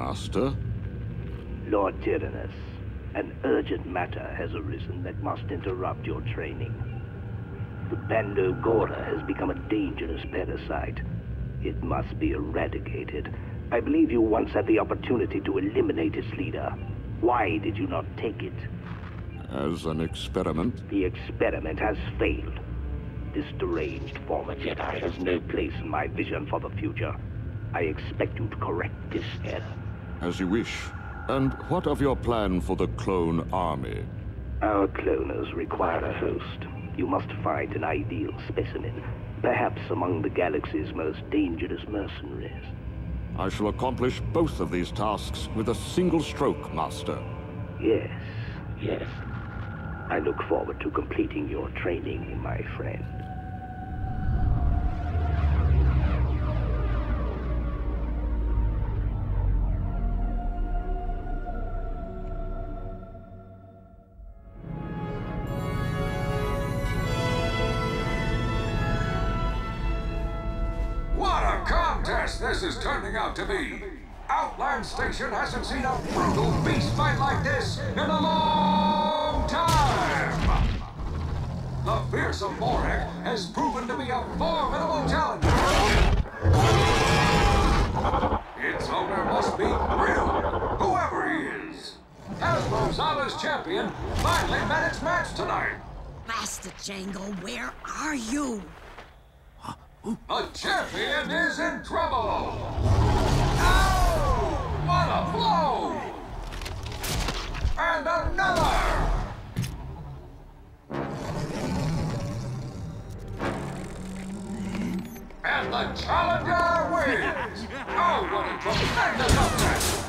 Master? Lord Tyrannus, an urgent matter has arisen that must interrupt your training. The Bando Gora has become a dangerous parasite. It must be eradicated. I believe you once had the opportunity to eliminate its leader. Why did you not take it? As an experiment? The experiment has failed. This deranged former Jedi has no place in my vision for the future. I expect you to correct this error. As you wish. And what of your plan for the clone army? Our cloners require a host. You must find an ideal specimen, perhaps among the galaxy's most dangerous mercenaries. I shall accomplish both of these tasks with a single stroke, Master. Yes, yes. I look forward to completing your training, my friend. What a contest this is turning out to be! Outland Station hasn't seen a brutal beast fight like this in a long time! The fearsome Morag has proven to be a formidable challenger. Its owner must be real, whoever he is. Hasbro's Zala's champion finally met its match tonight. Master Jango, where are you? The champion is in trouble! Ow! What a blow! And another! And the challenger wins! Oh, what a tremendous upset!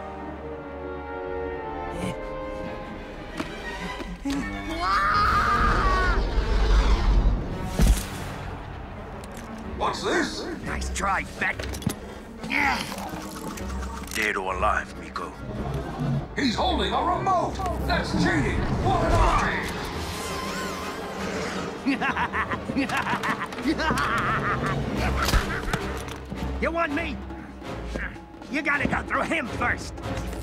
What's this? Nice try, Beck. Dead or alive, Miko. He's holding a remote! That's cheating! What an army! You want me? You gotta go through him first.